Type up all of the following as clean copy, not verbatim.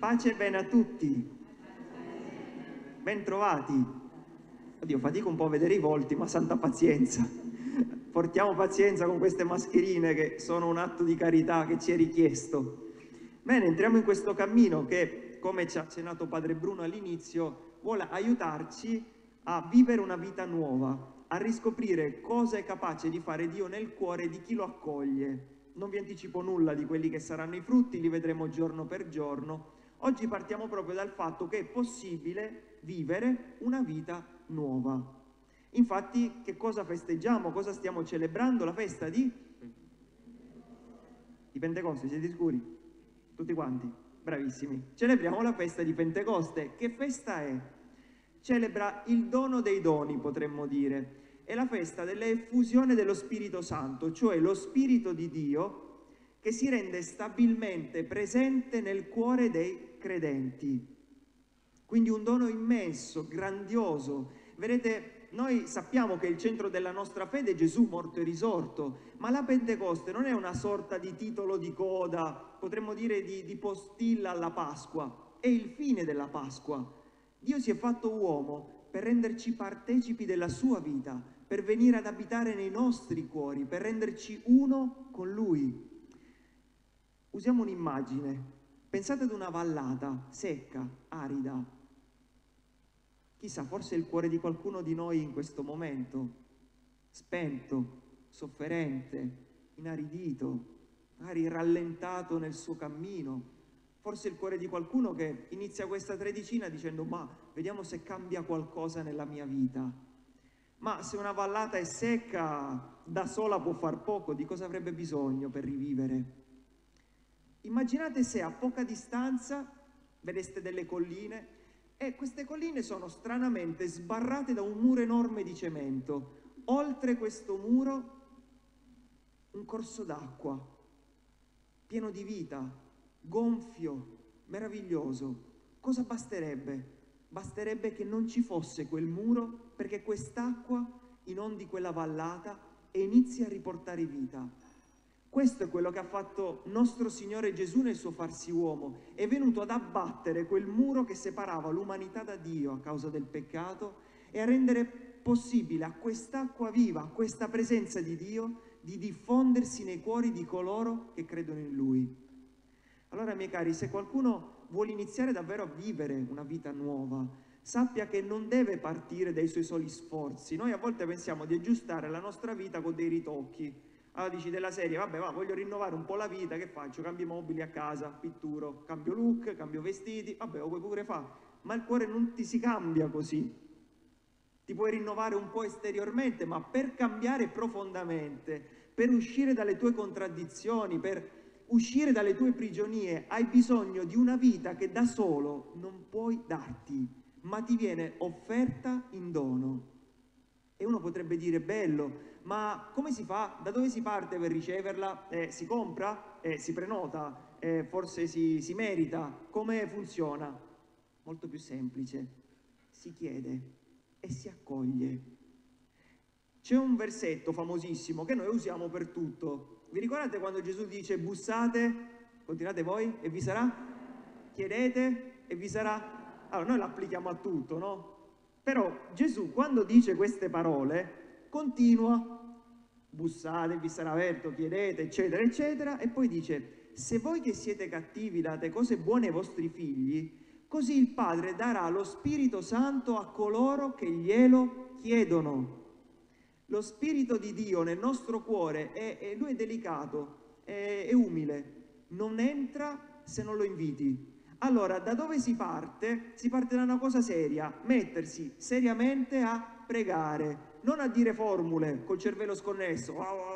Pace e bene a tutti. Ben trovati. Oddio, fatico un po' a vedere i volti, ma santa pazienza. Portiamo pazienza con queste mascherine che sono un atto di carità che ci è richiesto. Bene, entriamo in questo cammino che, come ci ha accennato Padre Bruno all'inizio, vuole aiutarci a vivere una vita nuova, a riscoprire cosa è capace di fare Dio nel cuore di chi lo accoglie. Non vi anticipo nulla di quelli che saranno i frutti, li vedremo giorno per giorno. Oggi partiamo proprio dal fatto che è possibile vivere una vita nuova. Infatti, che cosa festeggiamo? Cosa stiamo celebrando? La festa di Pentecoste, siete sicuri? Tutti quanti? Bravissimi. Celebriamo la festa di Pentecoste. Che festa è? Celebra il dono dei doni, potremmo dire. È la festa dell'effusione dello Spirito Santo, cioè lo Spirito di Dio che si rende stabilmente presente nel cuore dei credenti. Quindi un dono immenso, grandioso. Vedete, noi sappiamo che il centro della nostra fede è Gesù morto e risorto, ma la Pentecoste non è una sorta di titolo di coda, potremmo dire di postilla alla Pasqua, è il fine della Pasqua. Dio si è fatto uomo per renderci partecipi della sua vita, per venire ad abitare nei nostri cuori, per renderci uno con Lui. Usiamo un'immagine. Pensate ad una vallata secca, arida. Chissà, forse il cuore di qualcuno di noi in questo momento, spento, sofferente, inaridito, magari rallentato nel suo cammino. Forse il cuore di qualcuno che inizia questa tredicina dicendo: ma vediamo se cambia qualcosa nella mia vita. Ma se una vallata è secca, da sola può far poco, di cosa avrebbe bisogno per rivivere? Immaginate se a poca distanza vedeste delle colline e queste colline sono stranamente sbarrate da un muro enorme di cemento. Oltre questo muro un corso d'acqua, pieno di vita, gonfio, meraviglioso. Cosa basterebbe? Basterebbe che non ci fosse quel muro perché quest'acqua inondi quella vallata e inizi a riportare vita. Questo è quello che ha fatto nostro Signore Gesù nel suo farsi uomo. È venuto ad abbattere quel muro che separava l'umanità da Dio a causa del peccato e a rendere possibile a quest'acqua viva, a questa presenza di Dio, di diffondersi nei cuori di coloro che credono in Lui. Allora, miei cari, se qualcuno vuole iniziare davvero a vivere una vita nuova, sappia che non deve partire dai suoi soli sforzi. Noi a volte pensiamo di aggiustare la nostra vita con dei ritocchi. Allora dici della serie: vabbè, va, voglio rinnovare un po' la vita, che faccio? Cambio i mobili a casa, pitturo, cambio look, cambio vestiti, vabbè, lo puoi pure fare, ma il cuore non ti si cambia così. Ti puoi rinnovare un po' esteriormente, ma per cambiare profondamente, per uscire dalle tue contraddizioni, per uscire dalle tue prigionie, hai bisogno di una vita che da solo non puoi darti, ma ti viene offerta in dono. E uno potrebbe dire: bello, ma come si fa? Da dove si parte per riceverla? Si compra? Si prenota? Forse si merita? Come funziona? Molto più semplice. Si chiede e si accoglie. C'è un versetto famosissimo che noi usiamo per tutto. Vi ricordate quando Gesù dice: bussate, continuate voi e vi sarà? Chiedete e vi sarà? Allora noi l'applichiamo a tutto, no? Però Gesù, quando dice queste parole, continua: bussate, vi sarà aperto, chiedete, eccetera, eccetera, e poi dice: se voi che siete cattivi date cose buone ai vostri figli, così il Padre darà lo Spirito Santo a coloro che glielo chiedono. Lo Spirito di Dio nel nostro cuore, lui è delicato, è umile, non entra se non lo inviti. Allora, da dove si parte? Si parte da una cosa seria: mettersi seriamente a pregare, non a dire formule col cervello sconnesso,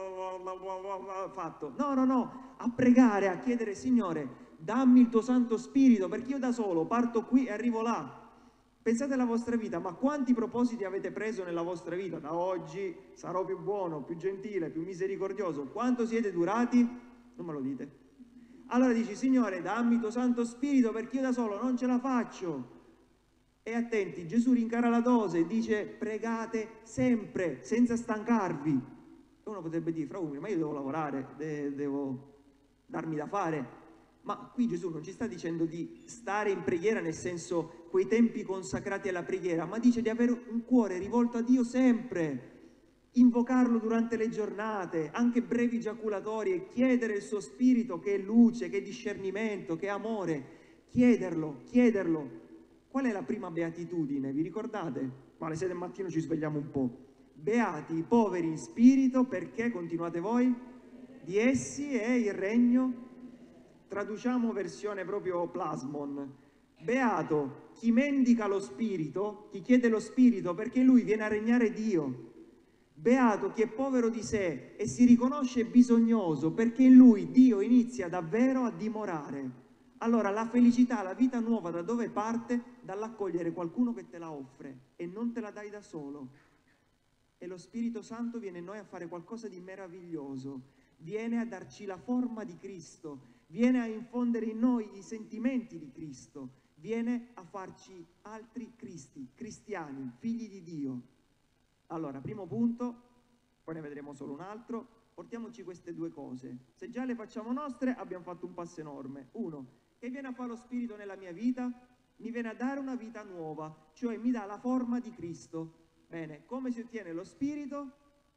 fatto. No, no, no, a pregare, a chiedere: Signore, dammi il tuo Santo Spirito, perché io da solo parto qui e arrivo là. Pensate alla vostra vita, ma quanti propositi avete preso nella vostra vita? Da oggi sarò più buono, più gentile, più misericordioso. Quanto siete durati? Non me lo dite. Allora dici: Signore, dammi il tuo Santo Spirito perché io da solo non ce la faccio. E attenti, Gesù rincara la dose e dice: pregate sempre, senza stancarvi. E uno potrebbe dire: fra umili, ma io devo lavorare, devo darmi da fare. Ma qui Gesù non ci sta dicendo di stare in preghiera nel senso quei tempi consacrati alla preghiera, ma dice di avere un cuore rivolto a Dio sempre, invocarlo durante le giornate, anche brevi giaculatorie, chiedere il suo spirito che è luce, che è discernimento, che è amore, chiederlo, chiederlo. Qual è la prima beatitudine? Vi ricordate? Ma alle 6 del mattino ci svegliamo un po'. Beati i poveri in spirito, perché, continuate voi, di essi è il regno. Traduciamo versione proprio plasmon. Beato chi mendica lo spirito, chi chiede lo spirito, perché in lui viene a regnare Dio. Beato chi è povero di sé e si riconosce bisognoso, perché in lui Dio inizia davvero a dimorare. Allora la felicità, la vita nuova da dove parte? Dall'accogliere qualcuno che te la offre e non te la dai da solo. E lo Spirito Santo viene in noi a fare qualcosa di meraviglioso, viene a darci la forma di Cristo, viene a infondere in noi i sentimenti di Cristo, viene a farci altri Cristi, cristiani, figli di Dio. Allora, primo punto, poi ne vedremo solo un altro, portiamoci queste due cose. Se già le facciamo nostre, abbiamo fatto un passo enorme. Uno, che viene a fare lo Spirito nella mia vita? Mi viene a dare una vita nuova, cioè mi dà la forma di Cristo. Bene, come si ottiene lo Spirito?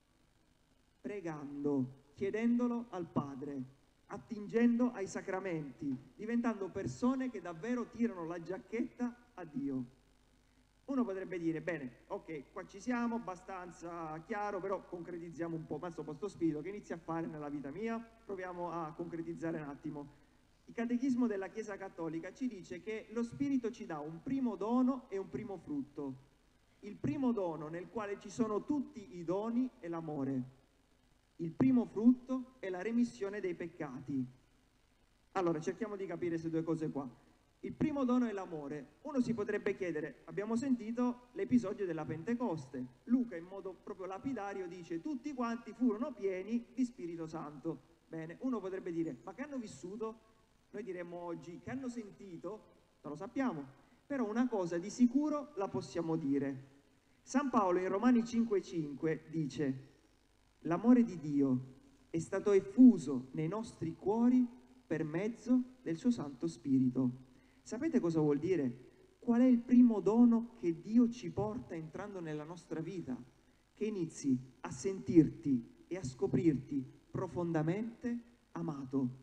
Pregando, chiedendolo al Padre, attingendo ai sacramenti, diventando persone che davvero tirano la giacchetta a Dio. Uno potrebbe dire, bene, ok, qua ci siamo, abbastanza chiaro, però concretizziamo un po', ma insomma, sto spirito che inizia a fare nella vita mia, proviamo a concretizzare un attimo. Il Catechismo della Chiesa Cattolica ci dice che lo Spirito ci dà un primo dono e un primo frutto. Il primo dono nel quale ci sono tutti i doni è l'amore. Il primo frutto è la remissione dei peccati. Allora, cerchiamo di capire queste due cose qua. Il primo dono è l'amore. Uno si potrebbe chiedere, abbiamo sentito l'episodio della Pentecoste. Luca in modo proprio lapidario dice, tutti quanti furono pieni di Spirito Santo. Bene, uno potrebbe dire, ma che hanno vissuto? Noi diremmo oggi, che hanno sentito? Non lo sappiamo, però una cosa di sicuro la possiamo dire. San Paolo in Romani 5,5 dice, l'amore di Dio è stato effuso nei nostri cuori per mezzo del suo Santo Spirito. Sapete cosa vuol dire? Qual è il primo dono che Dio ci porta entrando nella nostra vita? Che inizi a sentirti e a scoprirti profondamente amato.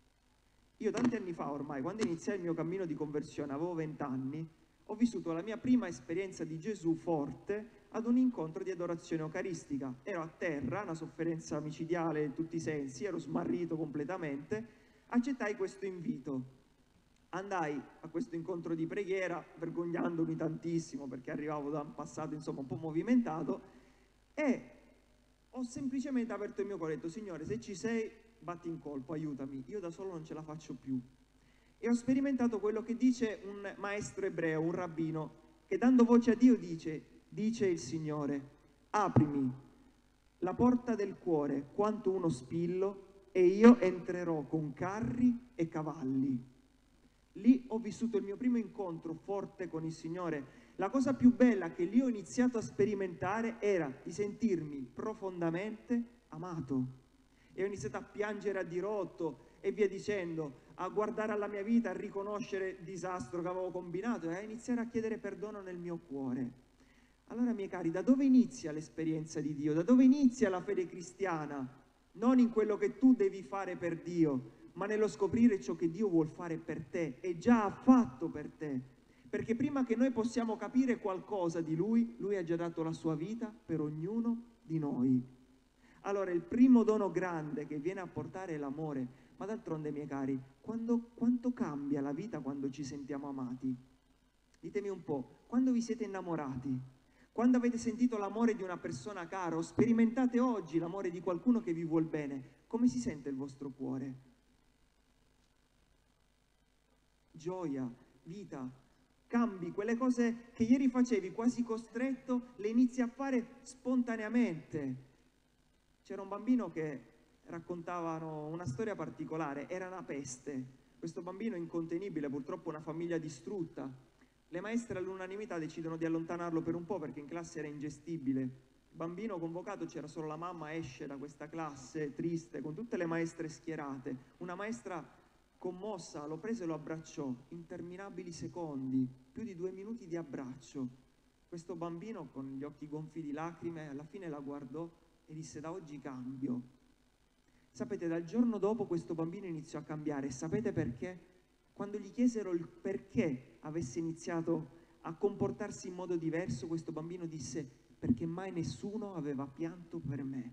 Io tanti anni fa ormai, quando iniziai il mio cammino di conversione, avevo 20 anni, ho vissuto la mia prima esperienza di Gesù forte ad un incontro di adorazione eucaristica. Ero a terra, una sofferenza micidiale in tutti i sensi, ero smarrito completamente, accettai questo invito. Andai a questo incontro di preghiera, vergognandomi tantissimo perché arrivavo da un passato insomma un po' movimentato, e ho semplicemente aperto il mio cuore e ho detto, Signore, se ci sei, batti in colpo, aiutami, io da solo non ce la faccio più. E ho sperimentato quello che dice un maestro ebreo, un rabbino, che dando voce a Dio dice il Signore, aprimi la porta del cuore quanto uno spillo e io entrerò con carri e cavalli. Lì ho vissuto il mio primo incontro forte con il Signore. La cosa più bella che lì ho iniziato a sperimentare era di sentirmi profondamente amato. E ho iniziato a piangere a dirotto e via dicendo, a guardare alla mia vita, a riconoscere il disastro che avevo combinato e a iniziare a chiedere perdono nel mio cuore. Allora, miei cari, da dove inizia l'esperienza di Dio? Da dove inizia la fede cristiana? Non in quello che tu devi fare per Dio, ma nello scoprire ciò che Dio vuol fare per te e già ha fatto per te. Perché prima che noi possiamo capire qualcosa di Lui, Lui ha già dato la sua vita per ognuno di noi. Allora il primo dono grande che viene a portare è l'amore, ma d'altronde, miei cari, quanto cambia la vita quando ci sentiamo amati? Ditemi un po', quando vi siete innamorati? Quando avete sentito l'amore di una persona cara o sperimentate oggi l'amore di qualcuno che vi vuol bene, come si sente il vostro cuore? Gioia, vita, cambi, quelle cose che ieri facevi quasi costretto, le inizi a fare spontaneamente. C'era un bambino che raccontavano una storia particolare, era una peste. Questo bambino incontenibile, purtroppo una famiglia distrutta. Le maestre all'unanimità decidono di allontanarlo per un po' perché in classe era ingestibile. Il bambino convocato, c'era solo la mamma, esce da questa classe triste, con tutte le maestre schierate. Una maestra Commossa, lo prese e lo abbracciò, interminabili secondi, più di 2 minuti di abbraccio. Questo bambino, con gli occhi gonfi di lacrime, alla fine la guardò e disse: da oggi cambio. Sapete, dal giorno dopo questo bambino iniziò a cambiare. E sapete perché? Quando gli chiesero il perché avesse iniziato a comportarsi in modo diverso, questo bambino disse: perché mai nessuno aveva pianto per me.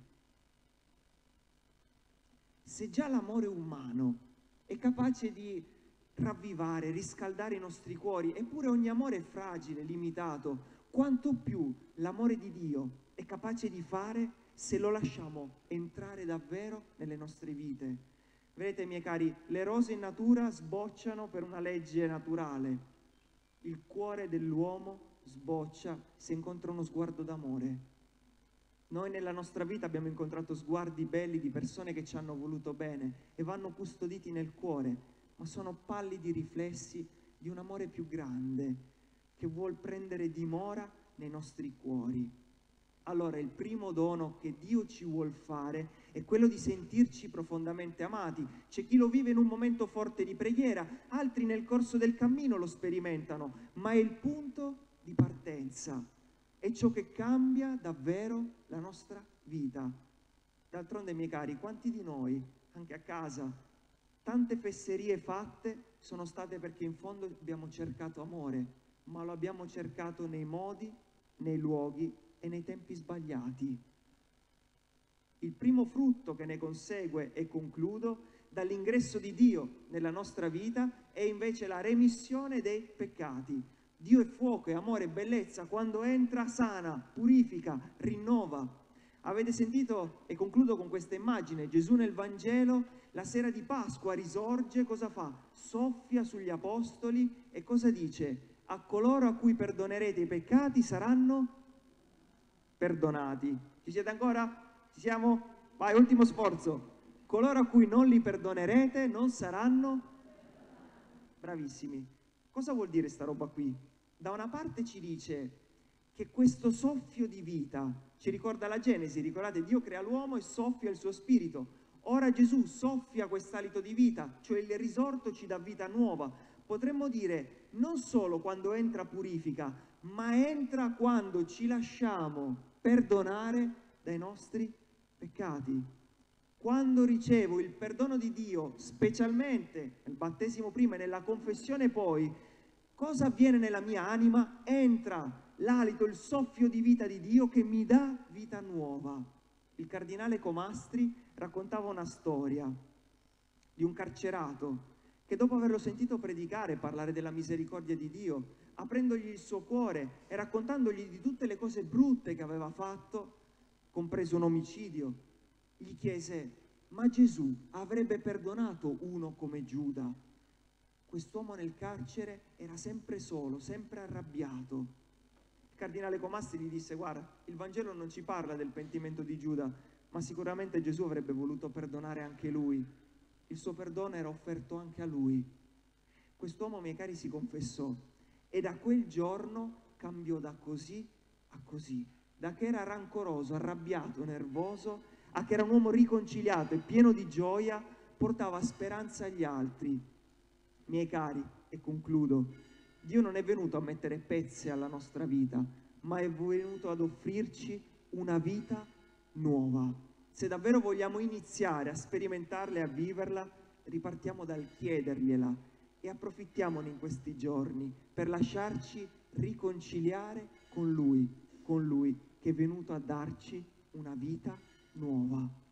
Se già l'amore umano è capace di ravvivare, riscaldare i nostri cuori, eppure ogni amore è fragile, limitato, quanto più l'amore di Dio è capace di fare se lo lasciamo entrare davvero nelle nostre vite. Vedete, miei cari, le rose in natura sbocciano per una legge naturale. Il cuore dell'uomo sboccia se incontra uno sguardo d'amore. Noi nella nostra vita abbiamo incontrato sguardi belli di persone che ci hanno voluto bene e vanno custoditi nel cuore, ma sono pallidi riflessi di un amore più grande che vuol prendere dimora nei nostri cuori. Allora il primo dono che Dio ci vuol fare è quello di sentirci profondamente amati. C'è chi lo vive in un momento forte di preghiera, altri nel corso del cammino lo sperimentano, ma è il punto di partenza. È ciò che cambia davvero la nostra vita. D'altronde, miei cari, quanti di noi, anche a casa, tante fesserie fatte sono state perché in fondo abbiamo cercato amore, ma lo abbiamo cercato nei modi, nei luoghi e nei tempi sbagliati. Il primo frutto che ne consegue, e concludo, dall'ingresso di Dio nella nostra vita è invece la remissione dei peccati. Dio è fuoco, è amore, è bellezza. Quando entra sana, purifica, rinnova. Avete sentito, e concludo con questa immagine, Gesù nel Vangelo la sera di Pasqua risorge, cosa fa? Soffia sugli apostoli e cosa dice? A coloro a cui perdonerete i peccati saranno perdonati. Ci siete ancora? Ci siamo? Vai, ultimo sforzo. Coloro a cui non li perdonerete non saranno bravissimi. Cosa vuol dire sta roba qui? Da una parte ci dice che questo soffio di vita ci ricorda la Genesi, ricordate, Dio crea l'uomo e soffia il suo spirito. Ora Gesù soffia quest'alito di vita, cioè il risorto ci dà vita nuova. Potremmo dire non solo quando entra purifica, ma entra quando ci lasciamo perdonare dai nostri peccati. Quando ricevo il perdono di Dio, specialmente nel battesimo prima e nella confessione poi, cosa avviene nella mia anima? Entra l'alito, il soffio di vita di Dio che mi dà vita nuova. Il cardinale Comastri raccontava una storia di un carcerato che dopo averlo sentito predicare e parlare della misericordia di Dio, aprendogli il suo cuore e raccontandogli di tutte le cose brutte che aveva fatto, compreso un omicidio, gli chiese: ma Gesù avrebbe perdonato uno come Giuda? Quest'uomo nel carcere era sempre solo, sempre arrabbiato. Il cardinale Comastri gli disse: guarda, il Vangelo non ci parla del pentimento di Giuda, ma sicuramente Gesù avrebbe voluto perdonare anche lui. Il suo perdono era offerto anche a lui. Quest'uomo, miei cari, si confessò e da quel giorno cambiò da così a così. Da che era rancoroso, arrabbiato, nervoso, a che era un uomo riconciliato e pieno di gioia, portava speranza agli altri. Miei cari, e concludo, Dio non è venuto a mettere pezze alla nostra vita, ma è venuto ad offrirci una vita nuova. Se davvero vogliamo iniziare a sperimentarla e a viverla, ripartiamo dal chiedergliela e approfittiamone in questi giorni per lasciarci riconciliare con Lui che è venuto a darci una vita nuova.